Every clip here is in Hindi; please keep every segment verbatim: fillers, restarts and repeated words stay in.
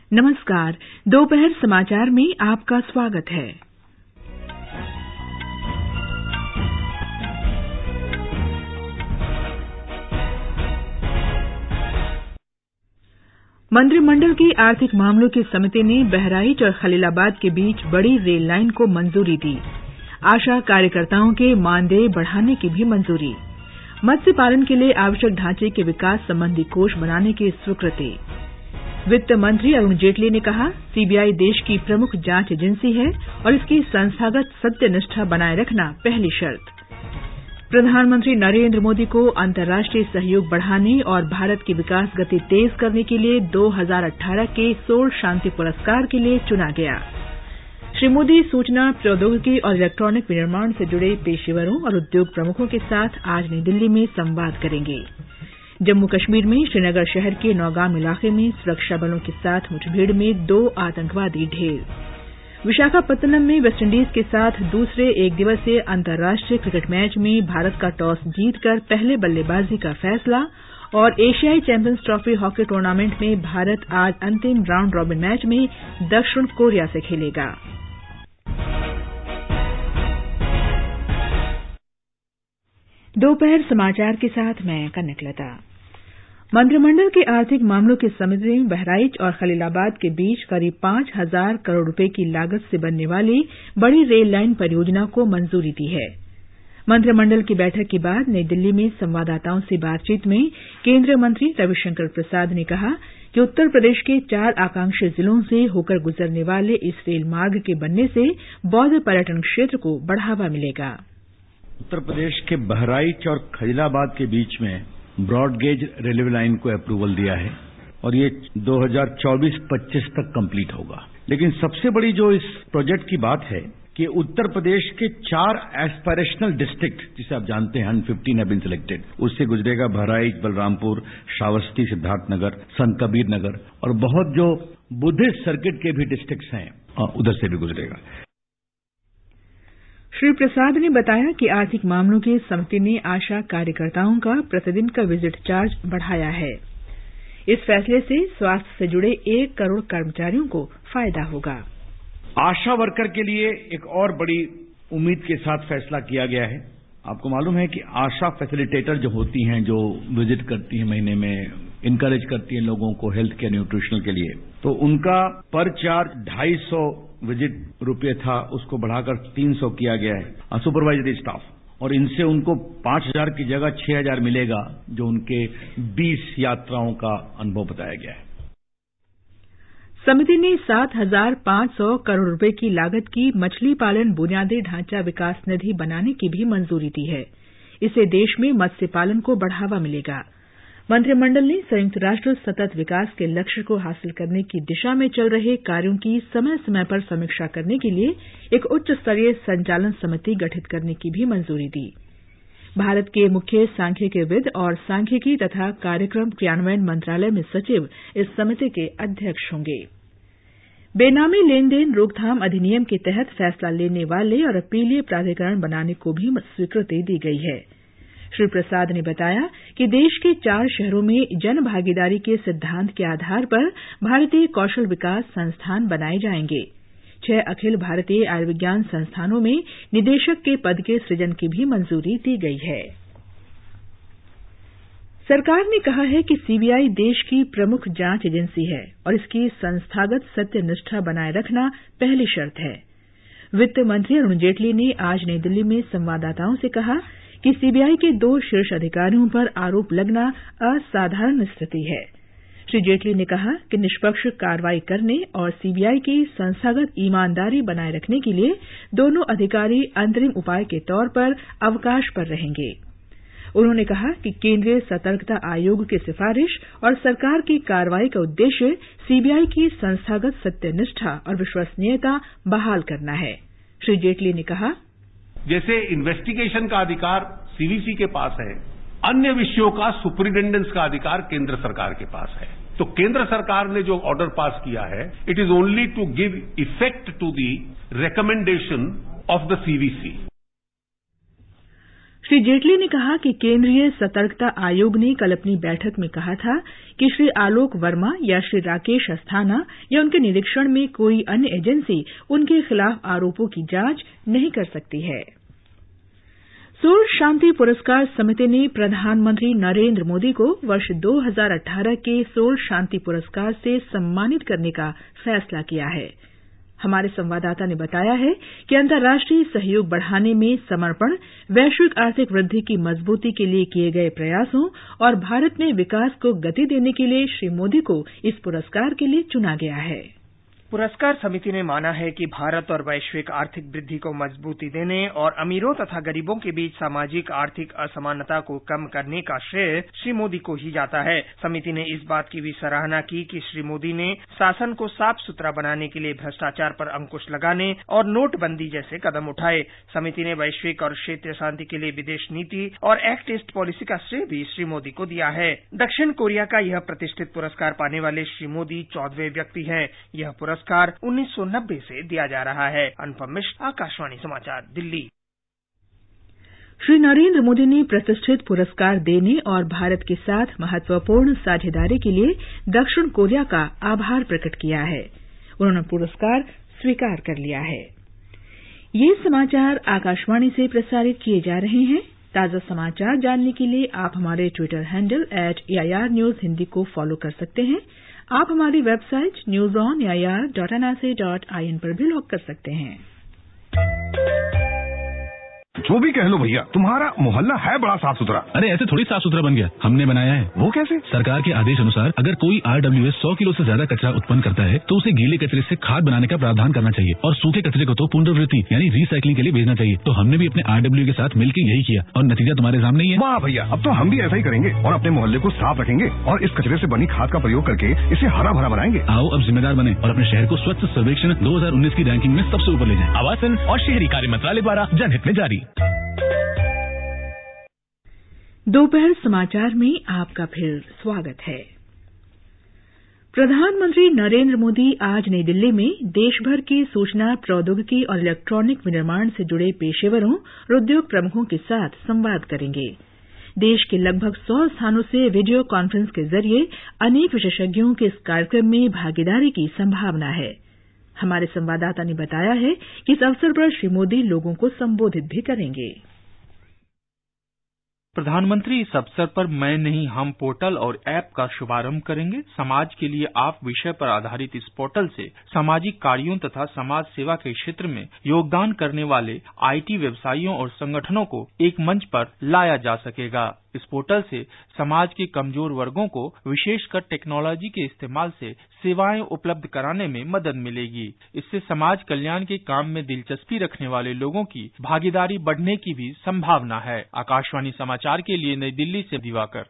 नमस्कार, दोपहर समाचार में आपका स्वागत है। मंत्रिमंडल की आर्थिक मामलों की समिति ने बहराइच और खलीलाबाद के बीच बड़ी रेल लाइन को मंजूरी दी। आशा कार्यकर्ताओं के मानदेय बढ़ाने की भी मंजूरी। मत्स्य पालन के लिए आवश्यक ढांचे के विकास संबंधी कोष बनाने की स्वीकृति। वित्त मंत्री अरुण जेटली ने कहा, सीबीआई देश की प्रमुख जांच एजेंसी है और इसकी संस्थागत सत्यनिष्ठा बनाए रखना पहली शर्त। प्रधानमंत्री नरेंद्र मोदी को अंतर्राष्ट्रीय सहयोग बढ़ाने और भारत की विकास गति तेज करने के लिए दो हज़ार अठारह के सोल शांति पुरस्कार के लिए चुना गया। श्री मोदी सूचना प्रौद्योगिकी और इलेक्ट्रॉनिक विनिर्माण से जुड़े पेशेवरों और उद्योग प्रमुखों के साथ आज नई दिल्ली में संवाद करेंगे। जम्मू कश्मीर में श्रीनगर शहर के नौगाम इलाके में सुरक्षा बलों के साथ मुठभेड़ में दो आतंकवादी ढेर। विशाखापत्तनम में वेस्टइंडीज के साथ दूसरे एक दिवसीय अंतर्राष्ट्रीय क्रिकेट मैच में भारत का टॉस जीतकर पहले बल्लेबाजी का फैसला और एशियाई चैंपियंस ट्रॉफी हॉकी टूर्नामेंट में भारत आज अंतिम राउंड रॉबिन मैच में दक्षिण कोरिया से खेलेगा। दोपहर समाचार के साथ मैं कनकलता। मंत्रिमंडल की आर्थिक मामलों की समिति ने बहराइच और खलीलाबाद के बीच करीब पांच हजार करोड़ रुपए की लागत से बनने वाली बड़ी रेल लाइन परियोजना को मंजूरी दी है। मंत्रिमंडल की बैठक के बाद नई दिल्ली में संवाददाताओं से बातचीत में केंद्रीय मंत्री रविशंकर प्रसाद ने कहा कि उत्तर प्रदेश के चार आकांक्षी जिलों से होकर गुजरने वाले इस रेल मार्ग के बनने से बौद्ध पर्यटन क्षेत्र को बढ़ावा मिलेगा। उत्तर प्रदेश के बहराइच और खलीलाबाद के बीच में ब्रॉड गेज रेलवे लाइन को अप्रूवल दिया है और ये दो हज़ार चौबीस पच्चीस तक कंप्लीट होगा। लेकिन सबसे बड़ी जो इस प्रोजेक्ट की बात है कि उत्तर प्रदेश के चार एस्पायरेशनल डिस्ट्रिक्ट, जिसे आप जानते हैं पंद्रह हैव बीन सिलेक्टेड, उससे गुजरेगा बहराइच, बलरामपुर, श्रावस्ती, सिद्धार्थनगर, संत कबीर नगर और बहुत जो बुद्धिस्ट सर्किट के भी डिस्ट्रिक्ट्स हैं उधर से भी गुजरेगा। श्री प्रसाद ने बताया कि आर्थिक मामलों की समिति ने आशा कार्यकर्ताओं का प्रतिदिन का विजिट चार्ज बढ़ाया है। इस फैसले से स्वास्थ्य से जुड़े एक करोड़ कर्मचारियों को फायदा होगा। आशा वर्कर के लिए एक और बड़ी उम्मीद के साथ फैसला किया गया है। आपको मालूम है कि आशा फैसिलिटेटर जो होती हैं, जो विजिट करती हैं महीने में, इनकरेज करती हैं लोगों को हेल्थ केयर न्यूट्रिशनल के लिए, तो उनका पर चार्ज ढाई सौ विजिट रुपये था, उसको बढ़ाकर तीन सौ किया गया है सुपरवाइजरी स्टाफ, और इनसे उनको पांच हजार की जगह छह हजार मिलेगा, जो उनके बीस यात्राओं का अनुभव बताया गया है। समिति ने सात हजार पांच सौ करोड़ रुपए की लागत की मछली पालन बुनियादी ढांचा विकास निधि बनाने की भी मंजूरी दी है। इससे देश में मत्स्य पालन को बढ़ावा मिलेगा। मंत्रिमंडल ने संयुक्त राष्ट्र सतत विकास के लक्ष्य को हासिल करने की दिशा में चल रहे कार्यों की समय समय पर समीक्षा करने के लिए एक उच्च स्तरीय संचालन समिति गठित करने की भी मंजूरी दी। भारत के मुख्य सांख्यिकीविद और सांख्यिकी तथा कार्यक्रम क्रियान्वयन मंत्रालय में सचिव इस समिति के अध्यक्ष होंगे। बेनामी लेन देन रोकथाम अधिनियम के तहत फैसला लेने वाले और अपीलीय प्राधिकरण बनाने को भी स्वीकृति दी गई है। श्री प्रसाद ने बताया कि देश के चार शहरों में जन भागीदारी के सिद्धांत के आधार पर भारतीय कौशल विकास संस्थान बनाए जाएंगे। छह अखिल भारतीय आयुर्विज्ञान संस्थानों में निदेशक के पद के सृजन की भी मंजूरी दी गई है। सरकार ने कहा है कि सीबीआई देश की प्रमुख जांच एजेंसी है और इसकी संस्थागत सत्यनिष्ठा बनाए रखना पहली शर्त है। वित्त मंत्री अरुण जेटली ने आज नई दिल्ली में संवाददाताओं से कहा कि सीबीआई के दो शीर्ष अधिकारियों पर आरोप लगना असाधारण स्थिति है। श्री जेटली ने कहा कि निष्पक्ष कार्रवाई करने और सीबीआई की संस्थागत ईमानदारी बनाए रखने के लिए दोनों अधिकारी अंतरिम उपाय के तौर पर अवकाश पर रहेंगे। उन्होंने कहा कि केंद्रीय सतर्कता आयोग की सिफारिश और सरकार की कार्रवाई का उद्देश्य सीबीआई की संस्थागत सत्यनिष्ठा और विश्वसनीयता बहाल करना है। श्री जेटली ने कहा, जैसे इन्वेस्टिगेशन का अधिकार सीवीसी के पास है, अन्य विषयों का सुपरिटेंडेंस का अधिकार केंद्र सरकार के पास है। तो केंद्र सरकार ने जो ऑर्डर पास किया है, it is only to give effect to the recommendation of the CVC. Shri Jaitley ने कहा कि केंद्रीय सतर्कता आयोग ने कल अपनी बैठक में कहा था कि श्री आलोक वर्मा या श्री राकेश अस्थाना या उनके निरीक्षण में कोई अन्य एजेंसी उनके खिलाफ आरोपों की जांच नहीं कर सकती है। सोल शांति पुरस्कार समिति ने प्रधानमंत्री नरेंद्र मोदी को वर्ष दो हज़ार अठारह के सोल शांति पुरस्कार से सम्मानित करने का फैसला किया है। हमारे संवाददाता ने बताया है कि अंतर्राष्ट्रीय सहयोग बढ़ाने में समर्पण, वैश्विक आर्थिक वृद्धि की मजबूती के लिए किए गए प्रयासों और भारत में विकास को गति देने के लिए श्री मोदी को इस पुरस्कार के लिए चुना गया है। पुरस्कार समिति ने माना है कि भारत और वैश्विक आर्थिक वृद्धि को मजबूती देने और अमीरों तथा गरीबों के बीच सामाजिक आर्थिक असमानता को कम करने का श्रेय श्री मोदी को ही जाता है। समिति ने इस बात की भी सराहना की कि श्री मोदी ने शासन को साफ सुथरा बनाने के लिए भ्रष्टाचार पर अंकुश लगाने और नोटबंदी जैसे कदम उठाए। समिति ने वैश्विक और क्षेत्रीय शांति के लिए विदेश नीति और एक्ट ईस्ट पॉलिसी का श्रेय भी श्री मोदी को दिया है। दक्षिण कोरिया का यह प्रतिष्ठित पुरस्कार पाने वाले श्री मोदी चौदहवें व्यक्ति हैं। यह पुरस्कार उन्नीस सौ नब्बे से दिया जा रहा है। अनुपम मिश्र, आकाशवाणी समाचार, दिल्ली। श्री नरेंद्र मोदी ने प्रतिष्ठित पुरस्कार देने और भारत के साथ महत्वपूर्ण साझेदारी के लिए दक्षिण कोरिया का आभार प्रकट किया है। उन्होंने पुरस्कार स्वीकार कर लिया है। ये समाचार आकाशवाणी से प्रसारित किए जा रहे हैं। ताजा समाचार जानने के लिए आप हमारे Twitter handle at A I R news Hindi को फॉलो कर सकते हैं। आप हमारी website news on A I R dot N I C dot I N पर भी लॉग कर सकते हैं। जो भी कह लो भैया, तुम्हारा मोहल्ला है बड़ा साफ सुथरा। अरे ऐसे थोड़ी साफ सुथरा बन गया, हमने बनाया है। वो कैसे? सरकार के आदेश अनुसार अगर कोई आर डब्ल्यू एस सौ किलो से ज्यादा कचरा उत्पन्न करता है तो उसे गीले कचरे से खाद बनाने का प्रावधान करना चाहिए और सूखे कचरे को तो पुनर्वृत्ति यानी रिसाइकलिंग के लिए भेजना चाहिए। तो हमने भी अपने आर डब्ल्यू के साथ मिलकर यही किया और नतीजा तुम्हारे सामने ही है। वाह भैया, अब तो हम भी ऐसा ही करेंगे और अपने मोहल्ले को साफ रखेंगे और इस कचरे से बनी खाद का प्रयोग करके इसे हरा भरा बनाएंगे। आओ अब जिम्मेदार बने और अपने शहर को स्वच्छ सर्वेक्षण दो हजार उन्नीस की रैंकिंग में सबसे ऊपर ले जाएं। आवासन और शहरी कार्य मंत्रालय द्वारा जनहित में जारी। दोपहर समाचार में आपका फिर स्वागत है। प्रधानमंत्री नरेंद्र मोदी आज नई दिल्ली में देशभर के सूचना प्रौद्योगिकी और इलेक्ट्रॉनिक विनिर्माण से जुड़े पेशेवरों और उद्योग प्रमुखों के साथ संवाद करेंगे। देश के लगभग सौ स्थानों से वीडियो कॉन्फ्रेंस के जरिए अनेक विशेषज्ञों के इस कार्यक्रम में भागीदारी की संभावना है। हमारे संवाददाता ने बताया है कि इस अवसर पर श्री मोदी लोगों को संबोधित भी करेंगे। प्रधानमंत्री इस अवसर पर मैं नहीं हम पोर्टल और ऐप का शुभारंभ करेंगे। समाज के लिए आप विषय पर आधारित इस पोर्टल से सामाजिक कार्यों तथा समाज सेवा के क्षेत्र में योगदान करने वाले आईटी व्यवसायियों और संगठनों को एक मंच पर लाया जा सकेगा। इस पोर्टल से समाज के कमजोर वर्गों को विशेषकर टेक्नोलॉजी के इस्तेमाल से सेवाएं उपलब्ध कराने में मदद मिलेगी। इससे समाज कल्याण के काम में दिलचस्पी रखने वाले लोगों की भागीदारी बढ़ने की भी संभावना है। आकाशवाणी समाचार के लिए नई दिल्ली से दिवाकर।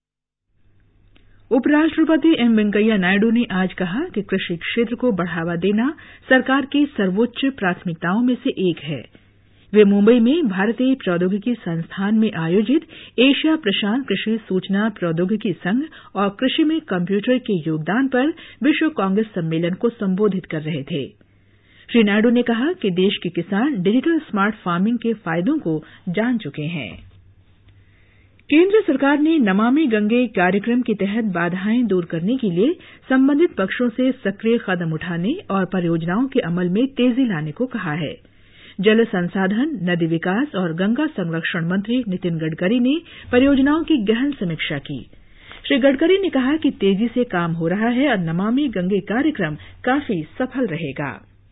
उपराष्ट्रपति एम वेंकैया नायडू ने आज कहा कि कृषि क्षेत्र को बढ़ावा देना सरकार की सर्वोच्च प्राथमिकताओं में से एक है। वे मुंबई में भारतीय प्रौद्योगिकी संस्थान में आयोजित एशिया प्रशांत कृषि सूचना प्रौद्योगिकी संघ और कृषि में कंप्यूटर के योगदान पर विश्व कांग्रेस सम्मेलन को संबोधित कर रहे थे। श्री नायडू ने कहा कि देश के किसान डिजिटल स्मार्ट फार्मिंग के फायदों को जान चुके हैं। केंद्र सरकार ने नमामि गंगे कार्यक्रम के तहत बाधाएं दूर करने के लिए संबंधित पक्षों से सक्रिय कदम उठाने और परियोजनाओं के अमल में तेजी लाने को कहा है। जल संसाधन, नदी विकास और गंगा संरक्षण मंत्री नितिन गडकरी ने परियोजनाओं की गहन समीक्षा की। श्री गडकरी ने कहा कि तेजी से काम हो रहा है और नमामि गंगे कार्यक्रम काफी सफल रहेगा।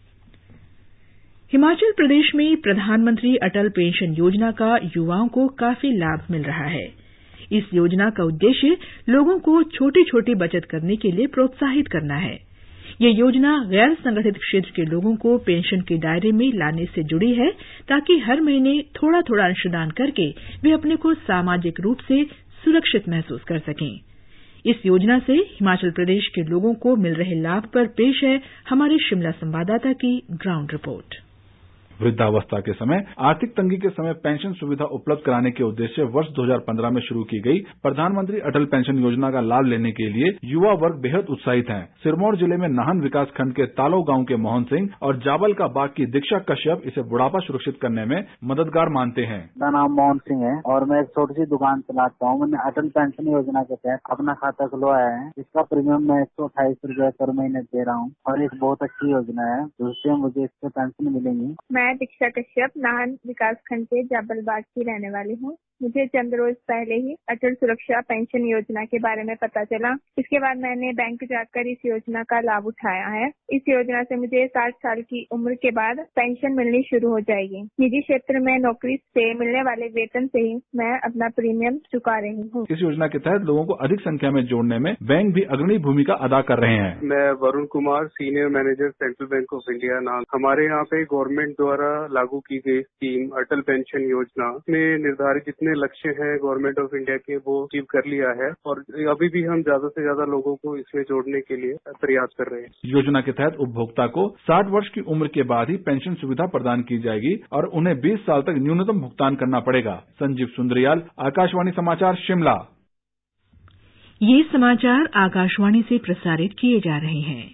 हिमाचल प्रदेश में प्रधानमंत्री अटल पेंशन योजना का युवाओं को काफी लाभ मिल रहा है। इस योजना का उद्देश्य लोगों को छोटी छोटी बचत करने के लिए प्रोत्साहित करना है। ये योजना गैर संगठित क्षेत्र के लोगों को पेंशन के दायरे में लाने से जुड़ी है ताकि हर महीने थोड़ा थोड़ा अंशदान करके वे अपने को सामाजिक रूप से सुरक्षित महसूस कर सकें। इस योजना से हिमाचल प्रदेश के लोगों को मिल रहे लाभ पर पेश है हमारे शिमला संवाददाता की ग्राउंड रिपोर्ट। वृद्धावस्था के समय आर्थिक तंगी के समय पेंशन सुविधा उपलब्ध कराने के उद्देश्य से वर्ष दो हजार पंद्रह में शुरू की गई प्रधानमंत्री अटल पेंशन योजना का लाभ लेने के लिए युवा वर्ग बेहद उत्साहित हैं। सिरमौर जिले में नाहन विकास खंड के तालो गांव के मोहन सिंह और जाबल का बाग की दीक्षा कश्यप इसे बुढ़ापा सुरक्षित करने में मददगार मानते हैं। मेरा नाम मोहन सिंह है और मैं एक छोटी सी दुकान चलाता हूँ। मैंने अटल पेंशन योजना के तहत अपना खाता खुलवाया है, जिसका प्रीमियम मैं एक सौ अट्ठाईस रूपये पर महीने दे रहा हूँ और एक बहुत अच्छी योजना है, जिससे मुझे इससे पेंशन मिलेंगी। मैं दीक्षा कश्यप नाहन विकास खंड के जाबल बाग की रहने वाली हूँ। मुझे चंद रोज पहले ही अटल सुरक्षा पेंशन योजना के बारे में पता चला। इसके बाद मैंने बैंक जाकर इस योजना का लाभ उठाया है। इस योजना से मुझे साठ साल की उम्र के बाद पेंशन मिलनी शुरू हो जाएगी। निजी क्षेत्र में नौकरी से मिलने वाले वेतन से ही मैं अपना प्रीमियम चुका रही हूँ। इस योजना के तहत लोगों को अधिक संख्या में जोड़ने में बैंक भी अग्रणी भूमिका अदा कर रहे हैं। मैं Varun Kumar, senior manager central bank of India नाम। हमारे यहाँ पे गवर्नमेंट द्वारा लागू की गई स्कीम अटल पेंशन योजना में निर्धारित जितने लक्ष्य हैं गवर्नमेंट ऑफ इंडिया के वो अचीव कर लिया है और अभी भी हम ज्यादा से ज्यादा लोगों को इसमें जोड़ने के लिए प्रयास कर रहे हैं। योजना के तहत उपभोक्ता को साठ वर्ष की उम्र के बाद ही पेंशन सुविधा प्रदान की जाएगी और उन्हें बीस साल तक न्यूनतम भुगतान करना पड़ेगा। संजीव सुंदरियाल, आकाशवाणी समाचार, शिमला। ये समाचार आकाशवाणी से प्रसारित किए जा रहे हैं।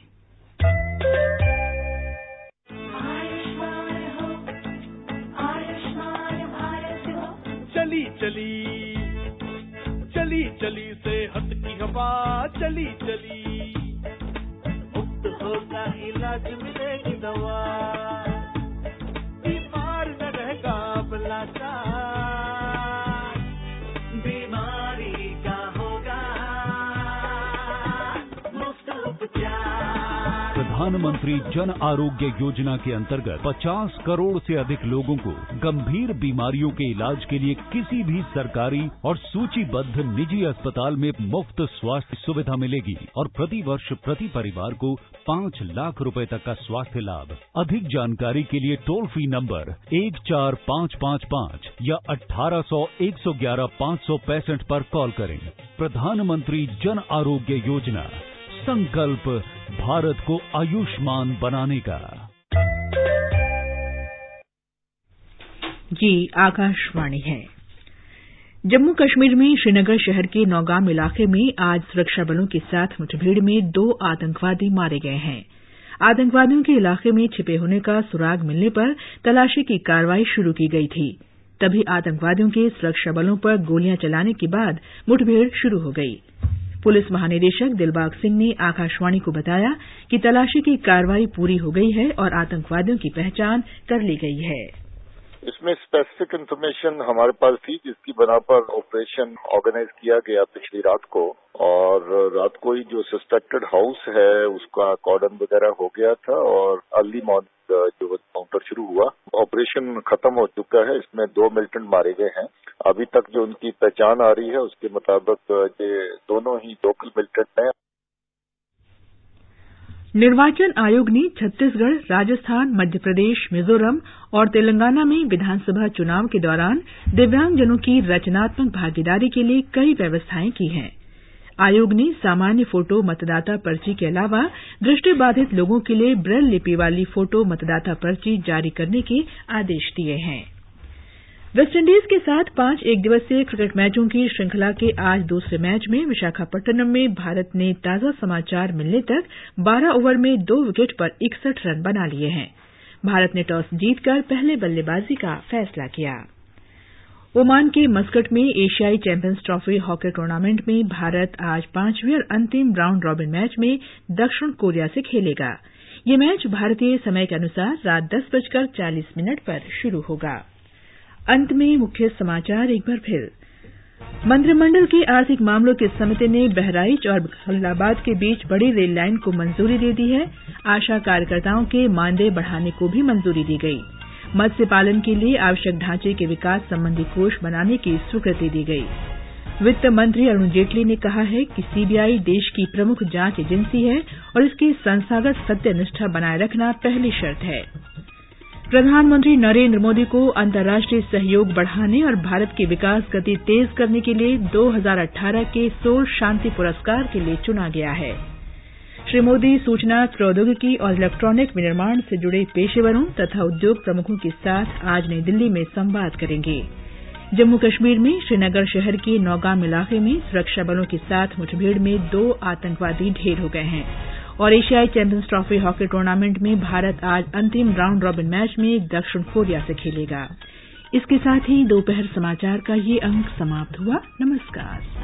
चली चली चली चली से हट की हवा, चली चली मुक्त होगा इलाज, मिलेगी दवा, बीमार न रहेगा बलाचार, बीमारी का होगा मुफ्त उपचार। प्रधानमंत्री जन आरोग्य योजना के अंतर्गत पचास करोड़ से अधिक लोगों को गंभीर बीमारियों के इलाज के लिए किसी भी सरकारी और सूचीबद्ध निजी अस्पताल में मुफ्त स्वास्थ्य सुविधा मिलेगी और प्रति वर्ष प्रति परिवार को पाँच लाख रुपए तक का स्वास्थ्य लाभ। अधिक जानकारी के लिए टोल फ्री नंबर एक चार पाँच पाँच पाँच या अठारह सौ एक सौ ग्यारह पाँच सौ पैंसठ पर कॉल करें। प्रधानमंत्री जन आरोग्य योजना, संकल्प भारत को आयुष्मान बनाने का। ये आकाशवाणी है। जम्मू कश्मीर में श्रीनगर शहर के नौगाम इलाके में आज सुरक्षा बलों के साथ मुठभेड़ में दो आतंकवादी मारे गए हैं। आतंकवादियों के इलाके में छिपे होने का सुराग मिलने पर तलाशी की कार्रवाई शुरू की गई थी। तभी आतंकवादियों के सुरक्षा बलों पर गोलियां चलाने के बाद मुठभेड़ शुरू हो गई। पुलिस महानिदेशक दिलबाग सिंह ने आकाशवाणी को बताया कि तलाशी की कार्रवाई पूरी हो गई है और आतंकवादियों की पहचान कर ली गई है। इसमें स्पेसिफिक इन्फॉर्मेशन हमारे पास थी, जिसकी बना पर ऑपरेशन ऑर्गेनाइज किया गया पिछली रात को और रात को ही जो सस्पेक्टेड हाउस है उसका कॉर्डन वगैरह हो गया था और अर्ली मॉर्निंग जो काउंटर शुरू हुआ। ऑपरेशन खत्म हो चुका है। इसमें दो मिलिटेंट मारे गए हैं। अभी तक जो उनकी पहचान आ रही है उसके मुताबिक ये दोनों ही लोकल मिलिटेंट हैं। निर्वाचन आयोग ने छत्तीसगढ़, राजस्थान, मध्य प्रदेश, मिजोरम और तेलंगाना में विधानसभा चुनाव के दौरान दिव्यांगजनों की रचनात्मक भागीदारी के लिए कई व्यवस्थाएं की हैं। आयोग ने सामान्य फोटो मतदाता पर्ची के अलावा दृष्टिबाधित लोगों के लिए ब्रेल लिपि वाली फोटो मतदाता पर्ची जारी करने के आदेश दिए हैं। वेस्टइंडीज के साथ पांच एक दिवसीय क्रिकेट मैचों की श्रृंखला के आज दूसरे मैच में विशाखापट्टनम में भारत ने ताजा समाचार मिलने तक बारह ओवर में दो विकेट पर इकसठ रन बना लिए हैं। भारत ने टॉस जीतकर पहले बल्लेबाजी का फैसला किया। ओमान के मस्कट में एशियाई चैंपियंस ट्रॉफी हॉकी टूर्नामेंट में भारत आज पांचवें और अंतिम राउंड रॉबिन मैच में दक्षिण कोरिया से खेलेगा। ये मैच भारतीय समय के अनुसार रात दस बजकर चालीस मिनट पर शुरू होगा। अंत में मुख्य समाचार एक बार फिर। मंत्रिमंडल की आर्थिक मामलों की समिति ने बहराइच और खलीलाबाद के बीच बड़ी रेल लाइन को मंजूरी दे दी है। आशा कार्यकर्ताओं के मानदेय बढ़ाने को भी मंजूरी दी गई। मत्स्य पालन के लिए आवश्यक ढांचे के विकास संबंधी कोष बनाने की स्वीकृति दी गई। वित्त मंत्री अरुण जेटली ने कहा है कि सीबीआई देश की प्रमुख जांच एजेंसी है और इसकी संस्थागत सत्यनिष्ठा बनाए रखना पहली शर्त है। प्रधानमंत्री नरेंद्र मोदी को अंतर्राष्ट्रीय सहयोग बढ़ाने और भारत की विकास गति तेज करने के लिए दो हज़ार अठारह के सोल शांति पुरस्कार के लिए चुना गया है। श्री मोदी सूचना प्रौद्योगिकी और इलेक्ट्रॉनिक विनिर्माण से जुड़े पेशेवरों तथा उद्योग प्रमुखों के साथ आज नई दिल्ली में संवाद करेंगे। जम्मू कश्मीर में श्रीनगर शहर के नौगाम इलाके में सुरक्षा बलों के साथ मुठभेड़ में दो आतंकवादी ढेर हो गए हैं। और एशियाई चैंपियंस ट्रॉफी हॉकी टूर्नामेंट में भारत आज अंतिम राउंड रॉबिन मैच में दक्षिण कोरिया से खेलेगा। इसके साथ ही दोपहर समाचार का ये अंक समाप्त हुआ। नमस्कार।